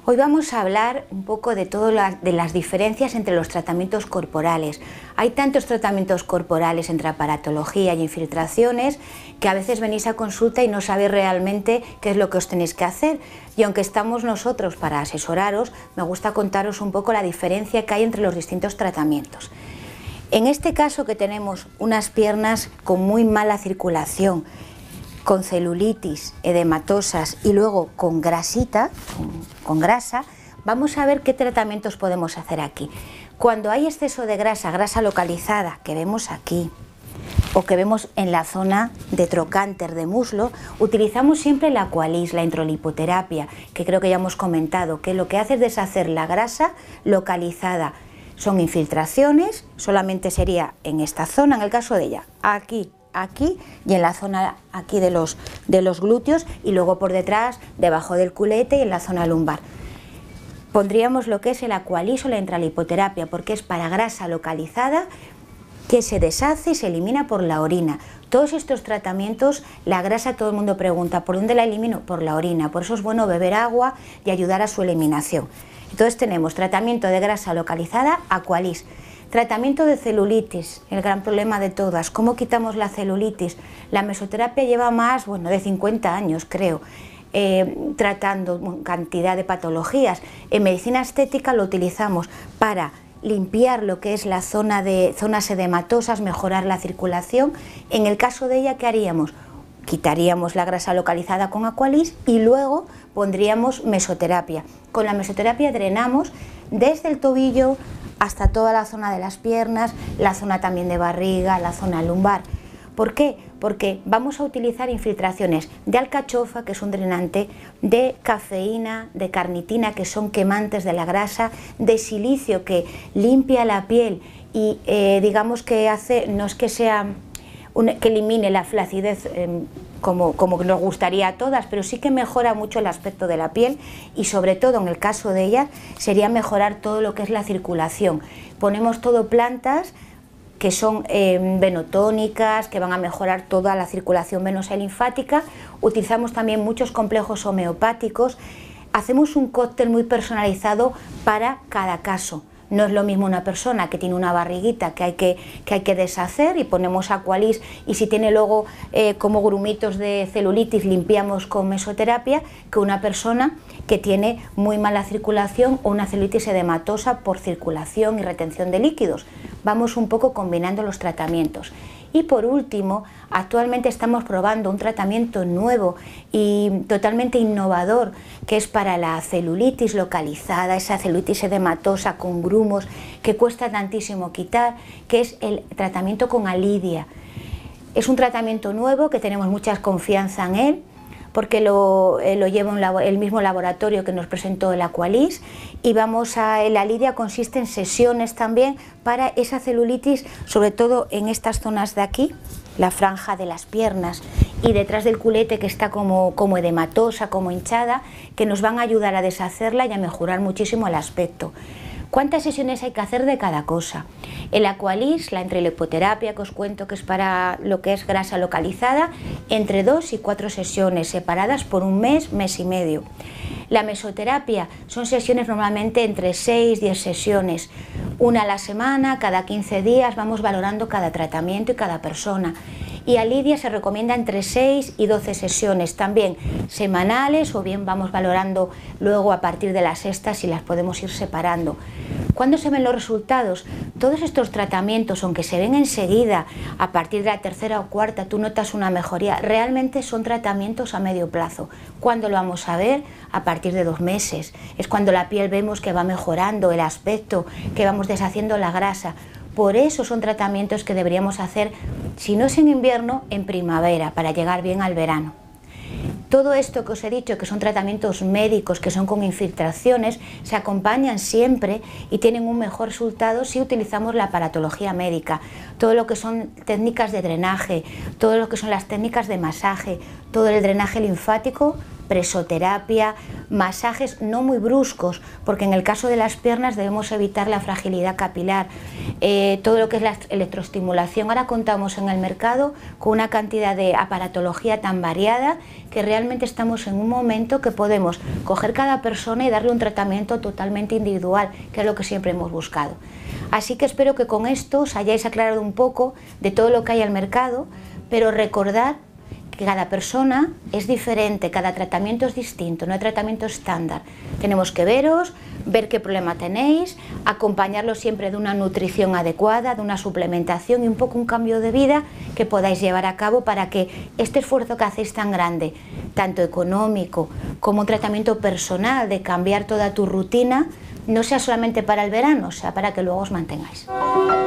Hoy vamos a hablar un poco de de las diferencias entre los tratamientos corporales. Hay tantos tratamientos corporales entre aparatología y infiltraciones que a veces venís a consulta y no sabéis realmente qué es lo que os tenéis que hacer. Y aunque estamos nosotros para asesoraros, me gusta contaros un poco la diferencia que hay entre los distintos tratamientos. En este caso, que tenemos unas piernas con muy mala circulación, con celulitis, edematosas y luego con grasita, con grasa, vamos a ver qué tratamientos podemos hacer aquí. Cuando hay exceso de grasa, grasa localizada, que vemos aquí, o que vemos en la zona de trocánter de muslo, utilizamos siempre la Aqualis, la introlipoterapia, que creo que ya hemos comentado, que lo que hace es deshacer la grasa localizada. Son infiltraciones, solamente sería en esta zona, en el caso de ella, aquí y en la zona aquí de los glúteos, y luego por detrás, debajo del culete y en la zona lumbar. Pondríamos lo que es el Aqualis o la intralipoterapia, porque es para grasa localizada que se deshace y se elimina por la orina. Todos estos tratamientos, la grasa, todo el mundo pregunta, ¿por dónde la elimino? Por la orina. Por eso es bueno beber agua y ayudar a su eliminación. Entonces tenemos tratamiento de grasa localizada, Aqualis. Tratamiento de celulitis, el gran problema de todas. ¿Cómo quitamos la celulitis? La mesoterapia lleva más, de 50 años, creo, tratando cantidad de patologías. En medicina estética lo utilizamos para limpiar lo que es la zona de zonas edematosas, mejorar la circulación. En el caso de ella, ¿qué haríamos? Quitaríamos la grasa localizada con Aqualis y luego pondríamos mesoterapia. Con la mesoterapia drenamos desde el tobillo hasta toda la zona de las piernas, la zona también de barriga, la zona lumbar. ¿Por qué? Porque vamos a utilizar infiltraciones de alcachofa, que es un drenante, de cafeína, de carnitina, que son quemantes de la grasa, de silicio, que limpia la piel y digamos que hace, no es que sea que elimine la flacidez como nos gustaría a todas, pero sí que mejora mucho el aspecto de la piel y sobre todo en el caso de ellas sería mejorar todo lo que es la circulación. Ponemos todo plantas que son venotónicas, que van a mejorar toda la circulación venosa y linfática. Utilizamos también muchos complejos homeopáticos. Hacemos un cóctel muy personalizado para cada caso. No es lo mismo una persona que tiene una barriguita que hay que deshacer y ponemos Aqualis, y si tiene luego como grumitos de celulitis limpiamos con mesoterapia, que una persona que tiene muy mala circulación o una celulitis edematosa por circulación y retención de líquidos. Vamos un poco combinando los tratamientos. Y por último, actualmente estamos probando un tratamiento nuevo y totalmente innovador, que es para la celulitis localizada, esa celulitis edematosa con grumos que cuesta tantísimo quitar, que es el tratamiento con Alidia. Es un tratamiento nuevo que tenemos mucha confianza en él, porque lo lleva el mismo laboratorio que nos presentó el Aqualis, y la Alidia consiste en sesiones también para esa celulitis, sobre todo en estas zonas de aquí, la franja de las piernas y detrás del culete, que está como edematosa, como hinchada, que nos van a ayudar a deshacerla y a mejorar muchísimo el aspecto. ¿Cuántas sesiones hay que hacer de cada cosa? El Aqualis, la intralipoterapia, que os cuento que es para lo que es grasa localizada, entre 2 y 4 sesiones separadas por un mes, mes y medio. La mesoterapia son sesiones normalmente entre 6 y 10 sesiones, una a la semana, cada 15 días, vamos valorando cada tratamiento y cada persona. Y Alidia se recomienda entre 6 y 12 sesiones, también semanales, o bien vamos valorando luego a partir de las sextas si las podemos ir separando. ¿Cuándo se ven los resultados? Todos estos tratamientos, aunque se ven enseguida, a partir de la tercera o cuarta tú notas una mejoría, realmente son tratamientos a medio plazo. ¿Cuándo lo vamos a ver? A partir de 2 meses. Es cuando la piel vemos que va mejorando el aspecto, que vamos deshaciendo la grasa. Por eso son tratamientos que deberíamos hacer, si no es en invierno, en primavera, para llegar bien al verano. Todo esto que os he dicho, que son tratamientos médicos, que son con infiltraciones, se acompañan siempre y tienen un mejor resultado si utilizamos la aparatología médica. Todo lo que son técnicas de drenaje, todo lo que son las técnicas de masaje, todo el drenaje linfático, presoterapia, masajes no muy bruscos, porque en el caso de las piernas debemos evitar la fragilidad capilar, todo lo que es la electroestimulación. Ahora contamos en el mercado con una cantidad de aparatología tan variada que realmente estamos en un momento que podemos coger cada persona y darle un tratamiento totalmente individual, que es lo que siempre hemos buscado. Así que espero que con esto os hayáis aclarado un poco de todo lo que hay al mercado, pero recordad que cada persona es diferente, cada tratamiento es distinto, no hay tratamiento estándar. Tenemos que veros, ver qué problema tenéis, acompañarlo siempre de una nutrición adecuada, de una suplementación y un poco un cambio de vida que podáis llevar a cabo para que este esfuerzo que hacéis tan grande, tanto económico como un tratamiento personal de cambiar toda tu rutina, no sea solamente para el verano, sea para que luego os mantengáis.